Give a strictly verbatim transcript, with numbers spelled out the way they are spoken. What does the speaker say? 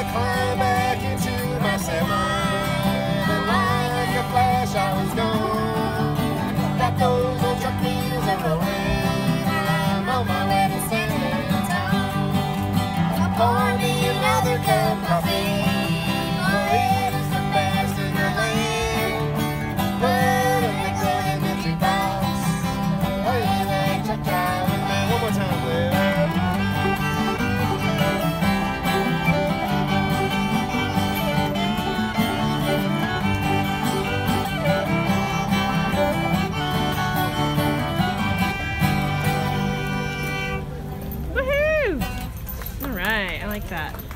I climbed back into my semi, and like a flash I was gone. Got those old truck wheels a rolling, I'm on my way to San Antonio. Pour me another cup of coffee, for it is the best in the land. Put a nickel in the jukebox, play that truck driving man. One more time, please. Woohoo! All right, I like that.